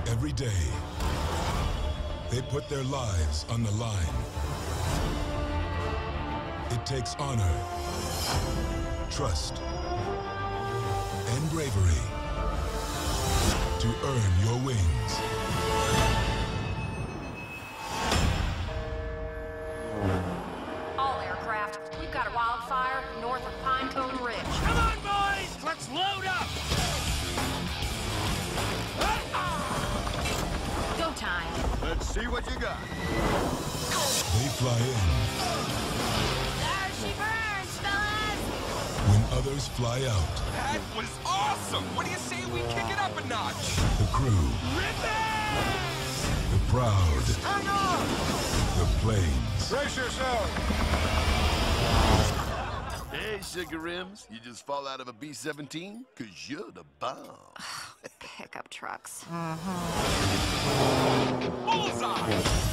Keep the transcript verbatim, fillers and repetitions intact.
Every day, they put their lives on the line. It takes honor, trust, and bravery to earn your wings. All aircraft, we've got a wildfire north of Pinecone Ridge. Come on, boys! Let's load up! Go time. Let's see what you got. They fly in There she burns, fellas! when others fly out. That was awesome! What do you say we kick it up a notch? The crew, the proud, Hang on! the planes. Brace yourself! Hey, Sugar Rims, you just fall out of a B seventeen? Cause you're the bomb. Pickup trucks. Bullseye!